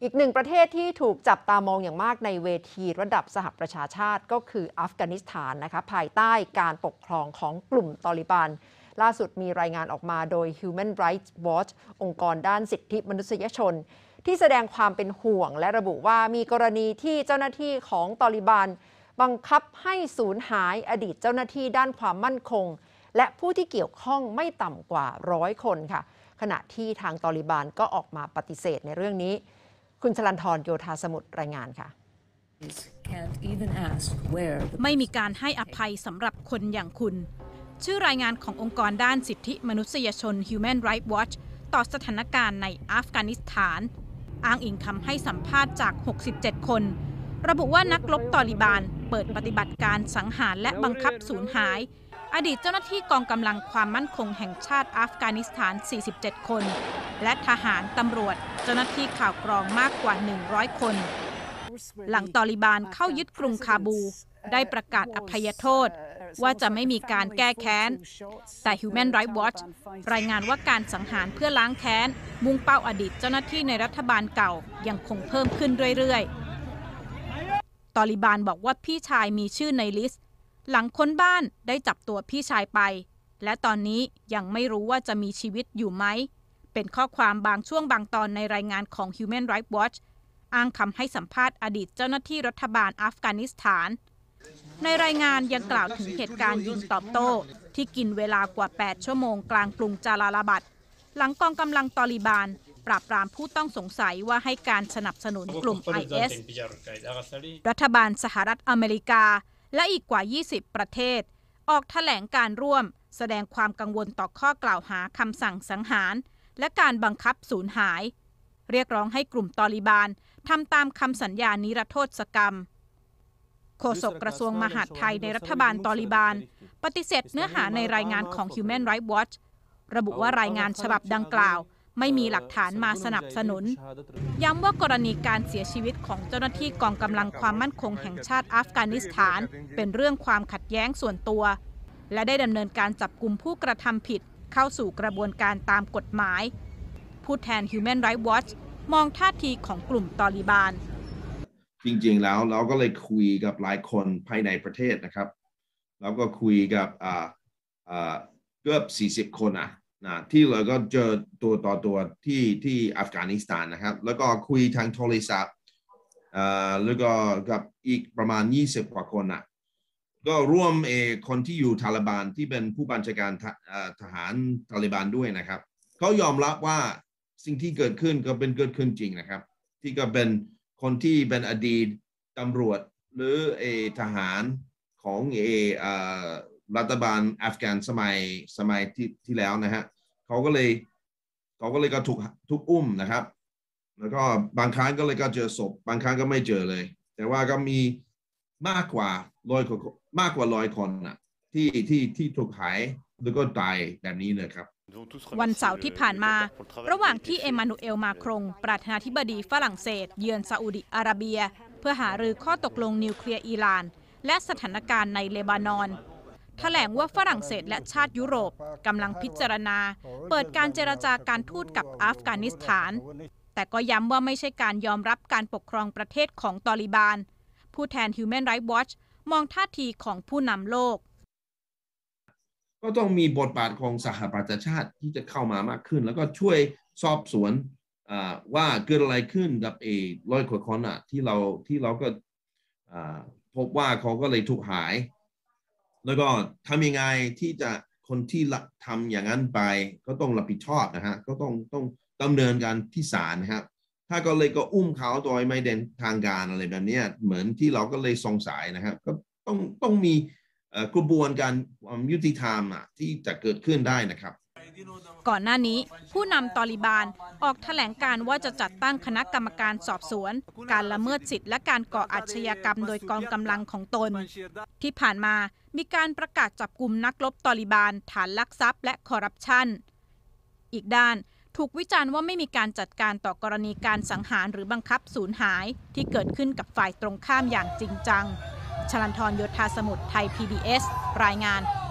อีกหนึ่งประเทศที่ถูกจับตามองอย่างมากในเวทีระดับสหประชาชาติก็คืออัฟกานิสถานนะคะภายใต้การปกครองของกลุ่มตอลิบันล่าสุดมีรายงานออกมาโดย Human Rights Watch องค์กรด้านสิทธิมนุษยชนที่แสดงความเป็นห่วงและระบุว่ามีกรณีที่เจ้าหน้าที่ของตอลิบันบังคับให้สูญหายอดีตเจ้าหน้าที่ด้านความมั่นคงและผู้ที่เกี่ยวข้องไม่ต่ำกว่า100 คนค่ะขณะที่ทางตอลิบันก็ออกมาปฏิเสธในเรื่องนี้คุณชลันทร โยธาสมุทรรายงานค่ะไม่มีการให้อภัยสำหรับคนอย่างคุณชื่อรายงานขององค์กรด้านสิทธิมนุษยชน Human Rights Watch ต่อสถานการณ์ในอัฟกานิสถานอ้างอิงคำให้สัมภาษณ์จาก67 คนระบุว่านักรบตอลิบันเปิดปฏิบัติการสังหารและบังคับสูญหายอดีตเจ้าหน้าที่กองกำลังความมั่นคงแห่งชาติอัฟกานิสถาน47 คนและทหารตำรวจเจ้าหน้าที่ข่าวกรองมากกว่า100 คนหลังตอลิบันเข้ายึดกรุงคาบูได้ประกาศอภัยโทษว่าจะไม่มีการแก้แค้นแต่ Human Rights Watch รายงานว่าการสังหารเพื่อล้างแค้นมุ่งเป้าอดีตเจ้าหน้าที่ในรัฐบาลเก่ายังคงเพิ่มขึ้นเรื่อยๆตอลิบันบอกว่าพี่ชายมีชื่อในลิสต์หลังค้นบ้านได้จับตัวพี่ชายไปและตอนนี้ยังไม่รู้ว่าจะมีชีวิตอยู่ไหมเป็นข้อความบางช่วงบางตอนในรายงานของ Human Rights Watch อ้างคำให้สัมภาษณ์อดีตเจ้าหน้าที่รัฐบาลอัฟกานิสถานในรายงานยังกล่าวถึงเหตุการณ์ยิงตอบโต้ที่กินเวลากว่า8 ชั่วโมงกลางกรุงจาลาลาบัดหลังกองกำลังตอลิบันปราบปรามผู้ต้องสงสัยว่าให้การสนับสนุนกลุ่ม IS รัฐบาลสหรัฐอเมริกาและอีกกว่า20 ประเทศออกแถลงการร่วมแสดงความกังวลต่อข้อกล่าวหาคำสั่งสังหารและการบังคับสูญหายเรียกร้องให้กลุ่มตอลิบันทำตามคำสัญญานิรโทษกรรมโฆษกกระทรวงมหาดไทยในรัฐบาลตอลิบันปฏิเสธเนื้อหาในรายงานของ Human Rights Watch ระบุว่ารายงานฉบับดังกล่าวไม่มีหลักฐานมาสนับสนุนย้ำว่ากรณีการเสียชีวิตของเจ้าหน้าที่กองกำลังความมั่นคงแห่งชาติอัฟกานิสถานเป็นเรื่องความขัดแย้งส่วนตัวและได้ดำเนินการจับกุมผู้กระทำผิดเข้าสู่กระบวนการตามกฎหมายผู้แทน Human Rights Watch มองท่าทีของกลุ่มตอลิบันจริงๆแล้วเราก็เลยคุยกับหลายคนภายในประเทศนะครับแล้วก็คุยกับเกือบ40 คนที่เราก็เจอตัวต่อตัวที่อัฟกานิสถานนะครับแล้วก็คุยทางโทรศัพท์แล้วก็กับอีกประมาณ20 กว่าคนก็ร่วมคนที่อยู่ตาลิบันที่เป็นผู้บัญชาการทหารตาลิบันด้วยนะครับเขายอมรับว่าสิ่งที่เกิดขึ้นก็เป็นเกิดขึ้นจริงนะครับที่ก็เป็นคนที่เป็นอดีตตำรวจหรือทหารของรัฐบาลอัฟกานสมัยที่แล้วนะฮะเขาก็เลยก็ถูกอุ้มนะครับแล้วก็บางครั้งก็เลยก็เจอศพบางครั้งก็ไม่เจอเลยแต่ว่าก็มีมากกว่า100 คนที่ถูกหายแล้วก็ตายแบบนี้เลยครับวันเสาร์ที่ผ่านมาระหว่างที่เอมานูเอล มาครงประธานาธิบดีฝรั่งเศสเยือนซาอุดิอาระเบียเพื่อหารือข้อตกลงนิวเคลียร์อิหร่านและสถานการณ์ในเลบานอนแถลงว่าฝรั่งเศสและชาติยุโรปกำลังพิจารณาเปิดการเจรจาการทูตกับอัฟกานิสถานแต่ก็ย้ำว่าไม่ใช่การยอมรับการปกครองประเทศของตอลิบันผู้แทน Human Rights Watch มองท่าทีของผู้นำโลกก็ต้องมีบทบาทของสหประชาชาติที่จะเข้ามามากขึ้นแล้วก็ช่วยสอบสวนว่าเกิดอะไรขึ้นกับ100 กว่าคนที่เราก็พบว่าเขาก็เลยถูกหายแล้วก็ทำยังไงที่จะคนที่ทำอย่างนั้นไปก็ต้องรับผิดชอบนะฮะก็ต้องดำเนินการที่ศาลนะครับถ้าก็เลยก็อุ้มเขาโดยไม่เดินทางการอะไรแบบนี้เหมือนที่เราก็เลยสงสัยนะครับก็ต้องมีกระบวนการความยุติธรรมที่จะเกิดขึ้นได้นะครับก่อนหน้านี้ผู้นำตอลิบันออกแถลงการว่าจะจัดตั้งคณะกรรมการสอบสวนการละเมิดสิทธิและการก่ออาชญากรรมโดยกองกำลังของตนที่ผ่านมามีการประกาศจับกุมนักรบตอลิบันฐานลักทรัพย์และคอร์รัปชันอีกด้านถูกวิจารณ์ว่าไม่มีการจัดการต่อกรณีการสังหารหรือบังคับสูญหายที่เกิดขึ้นกับฝ่ายตรงข้ามอย่างจริงจังชลันทร โยธาสมุทรไทย PBS รายงาน